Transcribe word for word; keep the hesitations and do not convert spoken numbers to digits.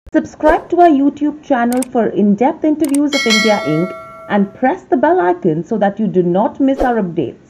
Subscribe to our YouTube channel for in-depth interviews of India Incorporated and press the bell icon so that you do not miss our updates.